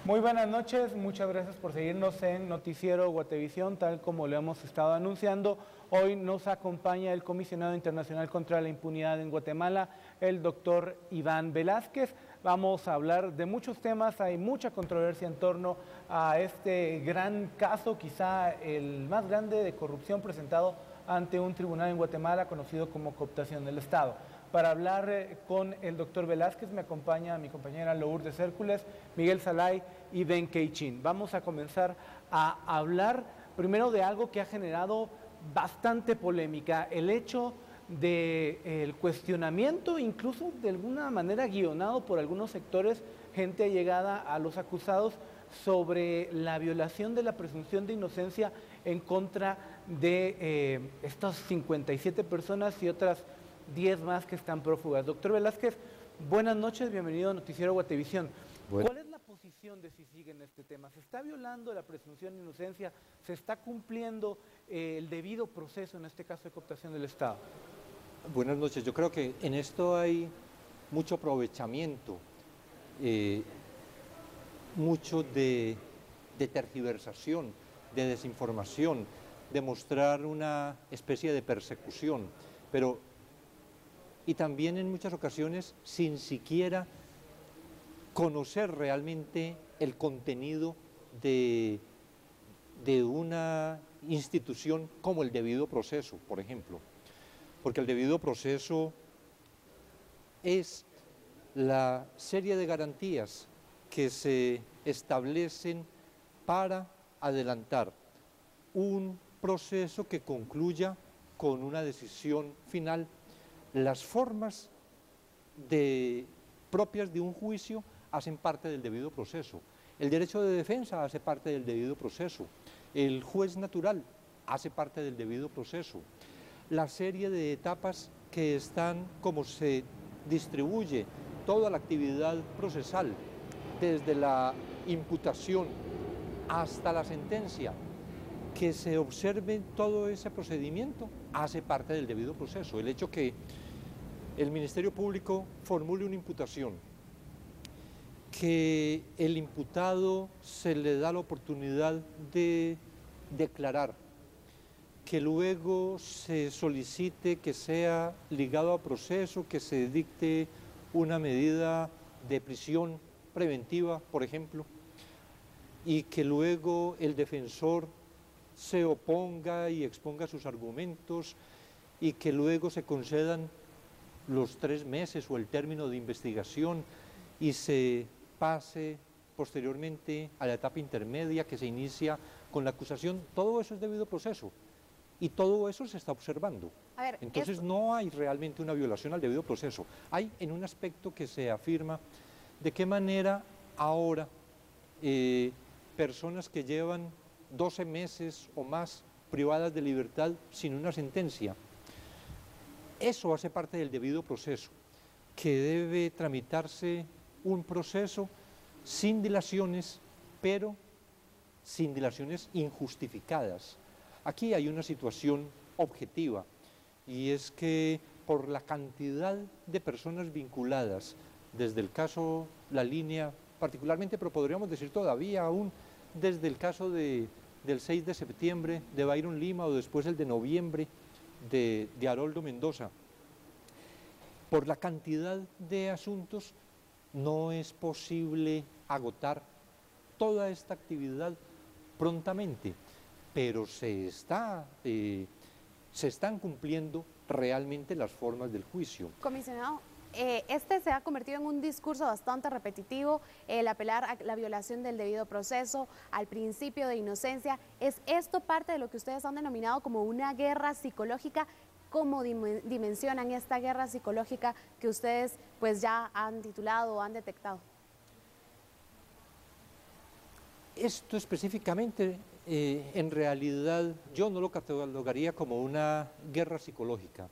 Muy buenas noches, muchas gracias por seguirnos en Noticiero Guatevisión, tal como lo hemos estado anunciando. Hoy nos acompaña el Comisionado Internacional contra la Impunidad en Guatemala, el doctor Iván Velázquez. Vamos a hablar de muchos temas, hay mucha controversia en torno a este gran caso, quizá el más grande de corrupción presentado ante un tribunal en Guatemala, conocido como cooptación del Estado. Para hablar con el doctor Velázquez me acompaña mi compañera Lourdes Hércules, Miguel Salay y Ben Keichin. Vamos a comenzar a hablar primero de algo que ha generado bastante polémica, el hecho del cuestionamiento, incluso de alguna manera guionado por algunos sectores, gente llegada a los acusados, sobre la violación de la presunción de inocencia en contra de estas 57 personas y otras 10 más que están prófugas. Doctor Velázquez, buenas noches, bienvenido a Noticiero Guatevisión. Bueno. ¿Cuál es la posición de CICIG en este tema? ¿Se está violando la presunción de inocencia? ¿Se está cumpliendo el debido proceso, en este caso de cooptación del Estado? Buenas noches. Yo creo que en esto hay mucho aprovechamiento, mucho de tergiversación, de desinformación, de mostrar una especie de persecución, y también en muchas ocasiones sin siquiera conocer realmente el contenido de una institución como el debido proceso, por ejemplo. Porque el debido proceso es la serie de garantías que se establecen para adelantar un proceso que concluya con una decisión final. Las formas propias de un juicio hacen parte del debido proceso. El derecho de defensa hace parte del debido proceso. El juez natural hace parte del debido proceso. La serie de etapas que están, como se distribuye toda la actividad procesal, desde la imputación hasta la sentencia, que se observe todo ese procedimiento, hace parte del debido proceso. El hecho que el Ministerio Público formule una imputación, que el imputado se le da la oportunidad de declarar, que luego se solicite que sea ligado a proceso, que se dicte una medida de prisión preventiva, por ejemplo, y que luego el defensor se oponga y exponga sus argumentos, y que luego se concedan los 3 meses o el término de investigación y se pase posteriormente a la etapa intermedia que se inicia con la acusación. Todo eso es debido proceso y todo eso se está observando. Entonces no hay realmente una violación al debido proceso. Hay en un aspecto que se afirma de qué manera ahora personas que llevan 12 meses o más privadas de libertad sin una sentencia, eso hace parte del debido proceso, que debe tramitarse un proceso sin dilaciones, pero sin dilaciones injustificadas. Aquí hay una situación objetiva, y es que por la cantidad de personas vinculadas, desde el caso La Línea particularmente, pero podríamos decir todavía aún desde el caso del 6 de septiembre de Byron Lima, o después el de noviembre de Haroldo Mendoza, por la cantidad de asuntos no es posible agotar toda esta actividad prontamente, pero se están cumpliendo realmente las formas del juicio. Comisionado, este se ha convertido en un discurso bastante repetitivo, el apelar a la violación del debido proceso, al principio de inocencia. ¿Es esto parte de lo que ustedes han denominado como una guerra psicológica? ¿Cómo dimensionan esta guerra psicológica que ustedes pues ya han titulado o han detectado? Esto específicamente, en realidad, yo no lo catalogaría como una guerra psicológica.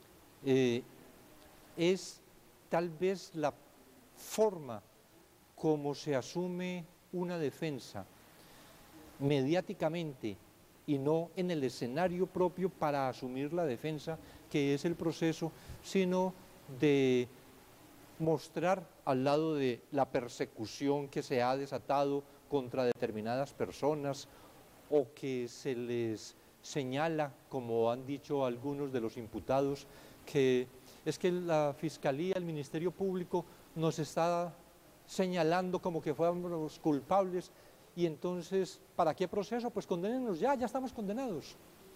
Es tal vez la forma como se asume una defensa mediáticamente y no en el escenario propio para asumir la defensa, que es el proceso, sino de mostrar al lado de la persecución que se ha desatado contra determinadas personas o que se les señala, como han dicho algunos de los imputados, que es que la Fiscalía, el Ministerio Público nos está señalando como que fuéramos los culpables y entonces, ¿para qué proceso? Pues condénenos ya estamos condenados.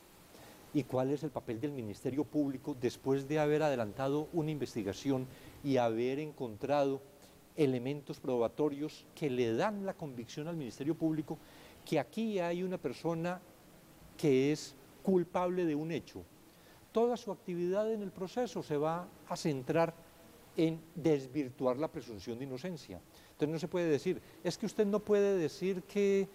¿Y cuál es el papel del Ministerio Público después de haber adelantado una investigación y haber encontrado elementos probatorios que le dan la convicción al Ministerio Público que aquí hay una persona que es culpable de un hecho? Toda su actividad en el proceso se va a centrar en desvirtuar la presunción de inocencia. Entonces no se puede decir, es que usted no puede decir que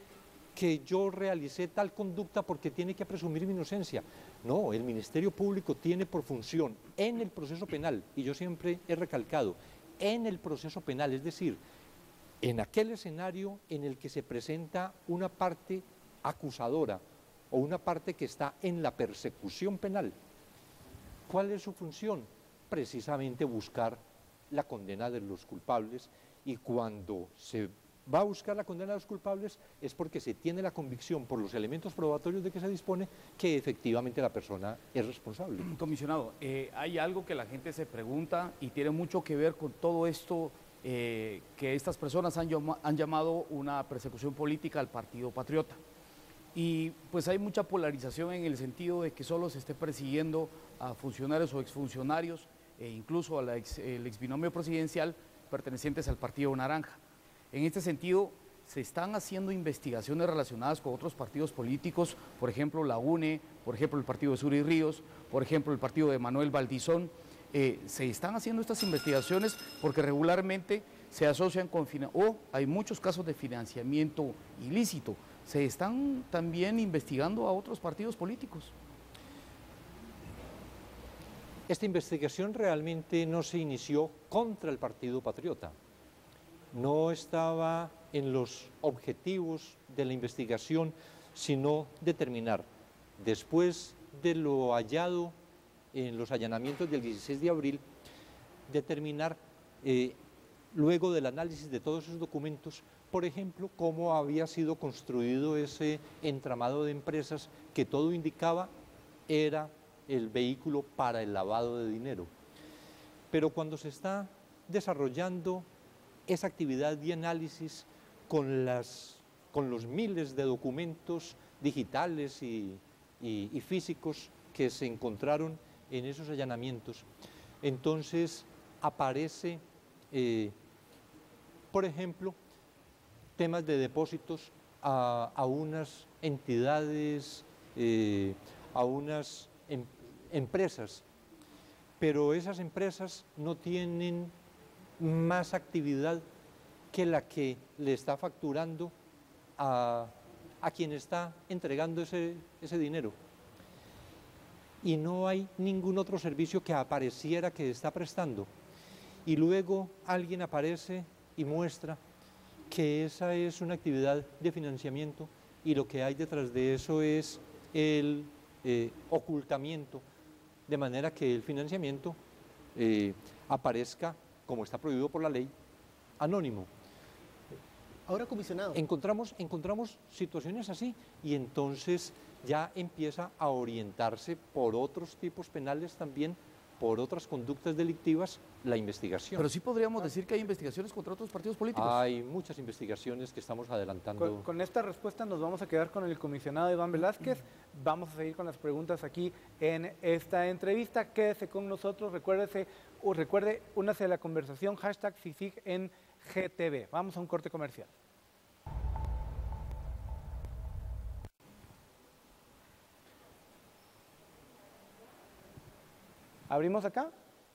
yo realicé tal conducta porque tiene que presumir mi inocencia. No, el Ministerio Público tiene por función en el proceso penal, y yo siempre he recalcado, en el proceso penal, es decir, en aquel escenario en el que se presenta una parte acusadora o una parte que está en la persecución penal. ¿Cuál es su función? Precisamente buscar la condena de los culpables, y cuando se va a buscar la condena de los culpables es porque se tiene la convicción por los elementos probatorios de que se dispone que efectivamente la persona es responsable. Comisionado, hay algo que la gente se pregunta y tiene mucho que ver con todo esto que estas personas han llamado una persecución política al Partido Patriota. Y pues hay mucha polarización en el sentido de que solo se esté persiguiendo a funcionarios o exfuncionarios e incluso al exbinomio presidencial pertenecientes al Partido Naranja. En este sentido, se están haciendo investigaciones relacionadas con otros partidos políticos, por ejemplo la UNE, por ejemplo el partido de Suri Ríos, por ejemplo el partido de Manuel Valdizón. Se están haciendo estas investigaciones porque regularmente se asocian con o hay muchos casos de financiamiento ilícito. Se están también investigando a otros partidos políticos. Esta investigación realmente no se inició contra el Partido Patriota. No estaba en los objetivos de la investigación, sino determinar, después de lo hallado en los allanamientos del 16 de abril, determinar, luego del análisis de todos esos documentos, por ejemplo, cómo había sido construido ese entramado de empresas que todo indicaba era el vehículo para el lavado de dinero. Pero cuando se está desarrollando esa actividad de análisis con los miles de documentos digitales y físicos que se encontraron en esos allanamientos, entonces aparece, por ejemplo, temas de depósitos a unas entidades, a unas empresas, pero esas empresas no tienen más actividad que la que le está facturando a quien está entregando ese dinero. Y no hay ningún otro servicio que apareciera que está prestando. Y luego alguien aparece y muestra que esa es una actividad de financiamiento y lo que hay detrás de eso es el ocultamiento, de manera que el financiamiento aparezca, como está prohibido por la ley, anónimo. Ahora, comisionado, Encontramos situaciones así y entonces ya empieza a orientarse por otros tipos penales también, por otras conductas delictivas, la investigación. Pero sí podríamos decir que hay investigaciones contra otros partidos políticos. Hay muchas investigaciones que estamos adelantando. Con esta respuesta nos vamos a quedar con el comisionado Iván Velázquez. Vamos a seguir con las preguntas aquí en esta entrevista. Quédese con nosotros, recuerde, únase a la conversación, #CICIG en GTV. Vamos a un corte comercial. ¿Abrimos acá?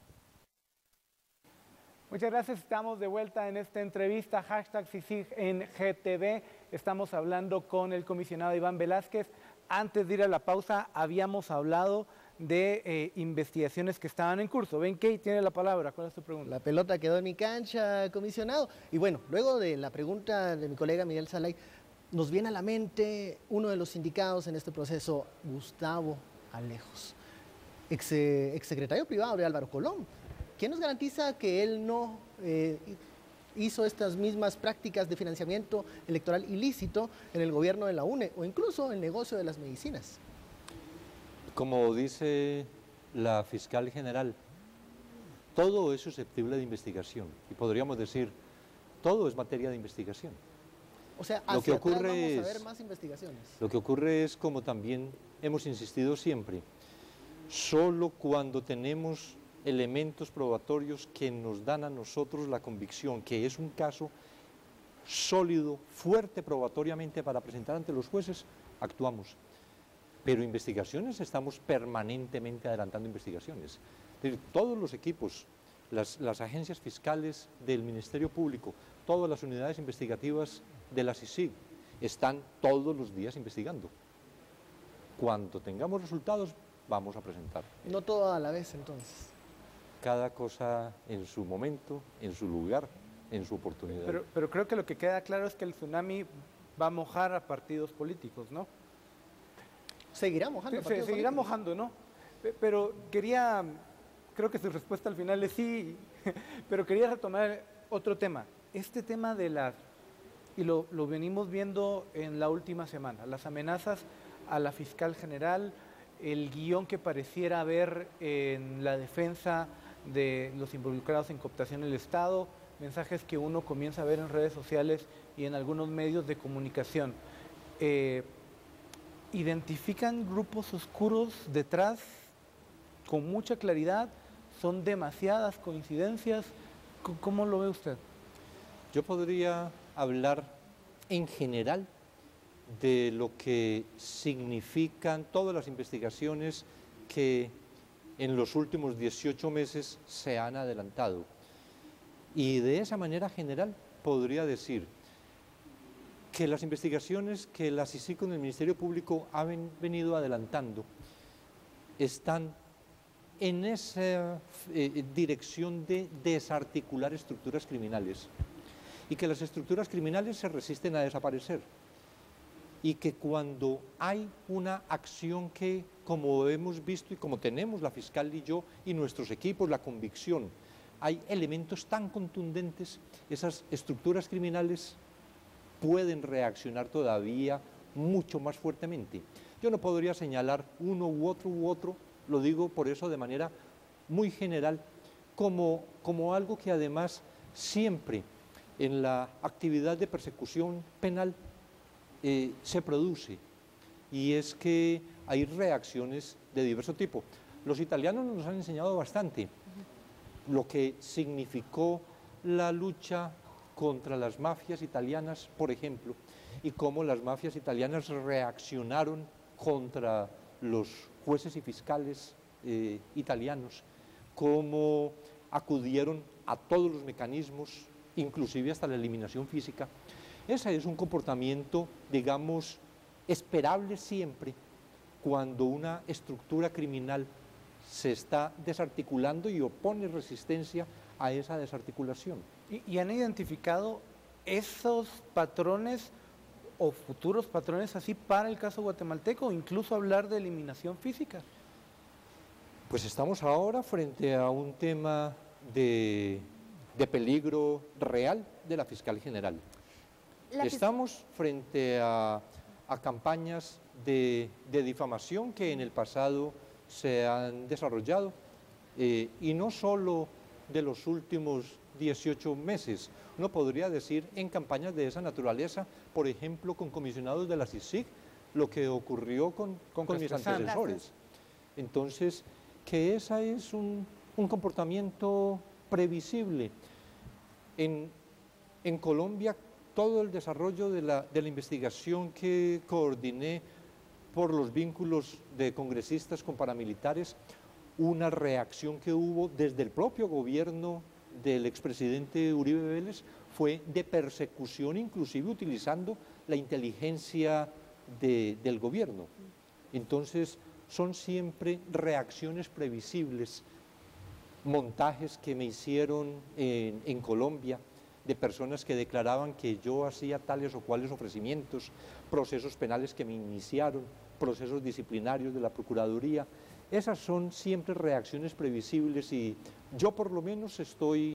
Muchas gracias, estamos de vuelta en esta entrevista, #CICIG en GTV. Estamos hablando con el comisionado Iván Velázquez. Antes de ir a la pausa, habíamos hablado de investigaciones que estaban en curso. Benkei tiene la palabra, ¿cuál es tu pregunta? la pelota quedó en mi cancha, comisionado. Y bueno, luego de la pregunta de mi colega Miguel Salay, nos viene a la mente uno de los indicados en este proceso, Gustavo Alejos, exsecretario privado de Álvaro Colón. ¿quién nos garantiza que él no hizo estas mismas prácticas de financiamiento electoral ilícito en el gobierno de la UNE o incluso el negocio de las medicinas? Como dice la fiscal general, todo es susceptible de investigación y podríamos decir, todo es materia de investigación. O sea, Lo que hacia atrás ocurre vamos a es- ver más investigaciones. Lo que ocurre es, como también hemos insistido siempre, solo cuando tenemos elementos probatorios que nos dan a nosotros la convicción que es un caso sólido, fuerte probatoriamente para presentar ante los jueces, actuamos. Pero investigaciones, estamos permanentemente adelantando investigaciones. Es decir, todos los equipos, las agencias fiscales del Ministerio Público, todas las unidades investigativas de la CICIG, están todos los días investigando. Cuando tengamos resultados, vamos a presentar. No todo a la vez, entonces. Cada cosa en su momento, en su lugar, en su oportunidad. Pero creo que lo que queda claro es que el tsunami va a mojar a partidos políticos, ¿no? Seguirá mojando. partidos Seguirá políticos. mojando, ¿no? Pero creo que su respuesta al final es sí, pero quería retomar otro tema. Este tema de y lo venimos viendo en la última semana, las amenazas a la fiscal general, el guión que pareciera haber en la defensa de los involucrados en cooptación del Estado, mensajes que uno comienza a ver en redes sociales y en algunos medios de comunicación. ¿Identifican grupos oscuros detrás con mucha claridad? ¿Son demasiadas coincidencias? ¿Cómo lo ve usted? Yo podría hablar en general de lo que significan todas las investigaciones que en los últimos 18 meses se han adelantado. Y de esa manera general podría decir que las investigaciones que la CICIG con el Ministerio Público han venido adelantando están en esa dirección de desarticular estructuras criminales y que las estructuras criminales se resisten a desaparecer y que cuando hay una acción que, como hemos visto y como tenemos la fiscal y yo y nuestros equipos, la convicción, hay elementos tan contundentes, esas estructuras criminales pueden reaccionar todavía mucho más fuertemente. Yo no podría señalar uno u otro, lo digo por eso de manera muy general, como algo que además siempre en la actividad de persecución penal se produce, y es que hay reacciones de diverso tipo. Los italianos nos han enseñado bastante lo que significó la lucha contra las mafias italianas, por ejemplo, y cómo las mafias italianas reaccionaron contra los jueces y fiscales italianos, cómo acudieron a todos los mecanismos, inclusive hasta la eliminación física. Ese es un comportamiento, digamos, esperable siempre cuando una estructura criminal se está desarticulando y opone resistencia a esa desarticulación. ¿Y han identificado esos patrones o futuros patrones así para el caso guatemalteco, o incluso hablar de eliminación física? Pues estamos ahora frente a un tema de peligro real de la fiscal general. Estamos frente a campañas de difamación que en el pasado se han desarrollado, y no solo de los últimos 18 meses, uno podría decir en campañas de esa naturaleza, por ejemplo con comisionados de la CICIG, lo que ocurrió con mis antecesores. Entonces, que ese es un comportamiento previsible. En Colombia, todo el desarrollo de la investigación que coordiné por los vínculos de congresistas con paramilitares, una reacción que hubo desde el propio gobierno del expresidente Uribe Vélez fue de persecución, inclusive utilizando la inteligencia del gobierno. Entonces, son siempre reacciones previsibles, montajes que me hicieron en Colombia, de personas que declaraban que yo hacía tales o cuales ofrecimientos, procesos penales que me iniciaron, procesos disciplinarios de la Procuraduría. Esas son siempre reacciones previsibles y Yo por lo menos estoy